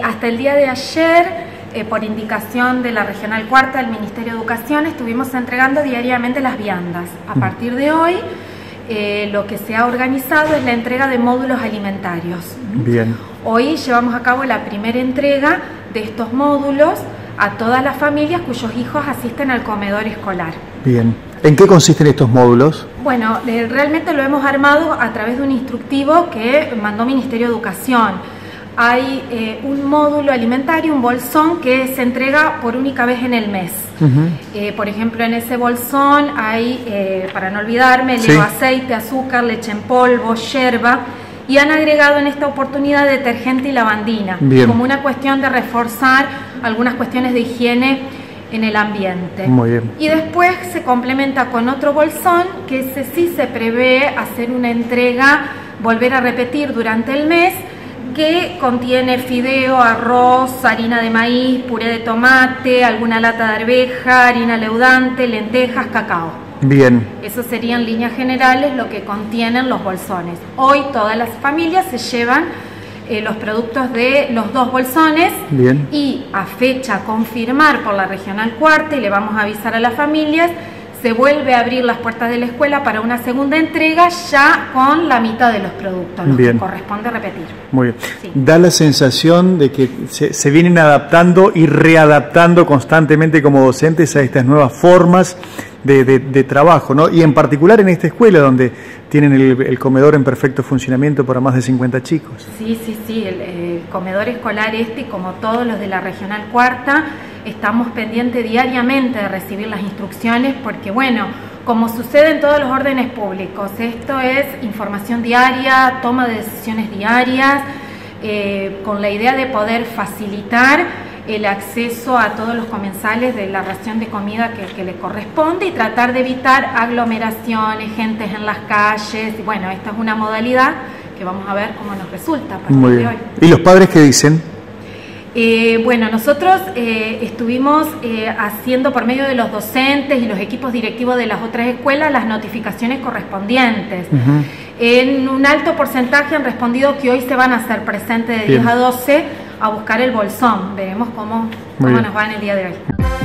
hasta el día de ayer, por indicación de la Regional Cuarta del Ministerio de Educación, estuvimos entregando diariamente las viandas. A partir de hoy, lo que se ha organizado es la entrega de módulos alimentarios. Bien. Hoy llevamos a cabo la primera entrega de estos módulos a todas las familias cuyos hijos asisten al comedor escolar. Bien. ¿En qué consisten estos módulos? Bueno, realmente lo hemos armado a través de un instructivo que mandó Ministerio de Educación. Hay un módulo alimentario, un bolsón que se entrega por única vez en el mes. Por ejemplo, en ese bolsón hay, para no olvidarme, sí, aceite, azúcar, leche en polvo, yerba, y han agregado en esta oportunidad detergente y lavandina, como una cuestión de reforzar algunas cuestiones de higiene en el ambiente. Muy bien. Y después se complementa con otro bolsón que ese sí se prevé hacer una entrega, volver a repetir durante el mes, que contiene fideo, arroz, harina de maíz, puré de tomate, alguna lata de arveja, harina leudante, lentejas, cacao. Bien. Eso serían en líneas generales lo que contienen los bolsones. Hoy todas las familias se llevan los productos de los dos bolsones. Bien. Y a fecha a confirmar por la Regional Cuarta, y le vamos a avisar a las familias, se vuelve a abrir las puertas de la escuela para una segunda entrega ya con la mitad de los productos, los que corresponde repetir. Muy bien. Sí. Da la sensación de que se vienen adaptando y readaptando constantemente como docentes a estas nuevas formas de trabajo, ¿no? Y en particular en esta escuela donde tienen el comedor en perfecto funcionamiento para más de 50 chicos. Sí, el comedor escolar como todos los de la Regional Cuarta, estamos pendientes diariamente de recibir las instrucciones porque, bueno, como sucede en todos los órdenes públicos, esto es información diaria, toma de decisiones diarias, con la idea de poder facilitar el acceso a todos los comensales de la ración de comida que le corresponde y tratar de evitar aglomeraciones, gentes en las calles. Y bueno, esta es una modalidad que vamos a ver cómo nos resulta a partir de hoy. ¿Y los padres qué dicen? Bueno, nosotros estuvimos haciendo por medio de los docentes y los equipos directivos de las otras escuelas las notificaciones correspondientes. En un alto porcentaje han respondido que hoy se van a hacer presentes de 10 a 12 a buscar el bolsón. Veremos cómo nos va en el día de hoy.